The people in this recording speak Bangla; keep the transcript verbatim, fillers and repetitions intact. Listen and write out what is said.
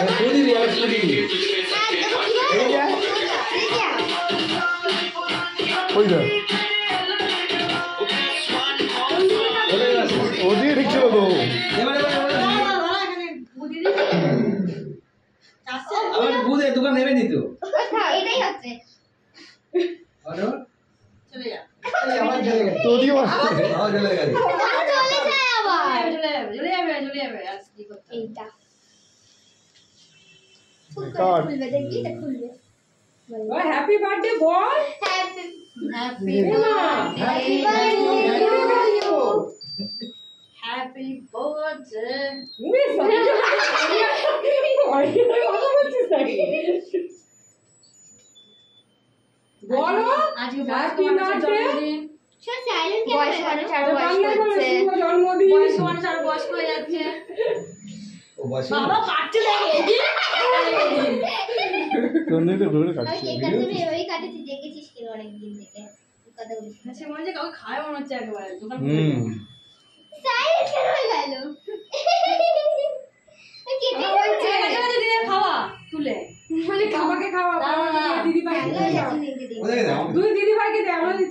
पूरी रिएक्शन की ওই দা ওদি দেখছিল তো আবার বুদে দোকান নেবে নি তো এটাই হচ্ছে আরে চলে যা আবার চলে গেল তোদিও আবার চলে গেল চলে যায় আবার চলে যাবে চলে যাবে চলে যাবে আজ কি করতে এইটা কাট খুলবে দেখি এটা খুলবে ও হ্যাপি বার্থডে বল happy happy happy happy birthday তুমি সত্যি ওই কথা বলছিস নাকি বলো আজকে হ্যাপি বার্থডে সব সাইলেন্ট কেন বয়স মানে চার বয়স হচ্ছে জন্মদিন বয়স মানে চার বয়স হয়ে যাচ্ছে ও বসে বাবা কাটতে লাগে কোন দিকে ঘুরে আমি কাটছে কেক কাটতে ওই কাটেছি দেখেছিস কি অনেক দিন থেকে কথা বলিস আচ্ছা মনে হচ্ছে কাউকে খায় মনে হচ্ছে একবারে দোকান হুম সাইলেন্ট কেন হয়ে গেল কেটে যাচ্ছে দিদি খাওয়া তুলে মানে খাবাকে খাওয়া দিদি ভাই হ্যালো ওদের দাও দুই দিদি ভাইকে দে আমরা